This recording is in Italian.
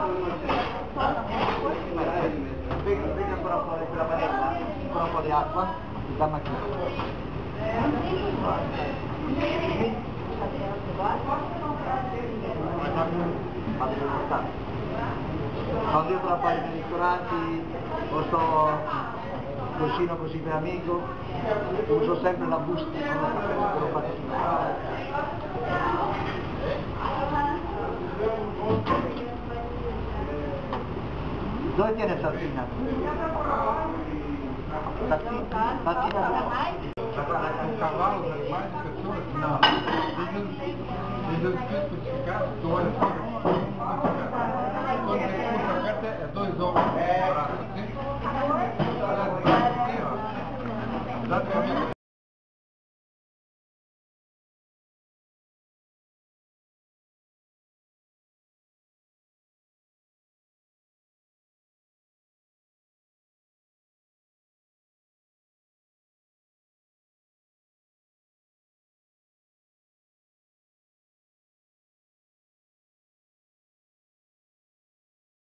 Venga ancora un po' sulla padella, ancora un po' di acqua, da macchina. Quando io tra pagina nei ristoranti o sto cucino così per amico, uso sempre la bustina, non lo faccio. Dove tiene Sartina? Sartina Um cavalo, os animais, as pessoas? Não. Eles especificados, tu olha só. Quando você puxa a carta, é 2 homens no braço, assim. Exatamente.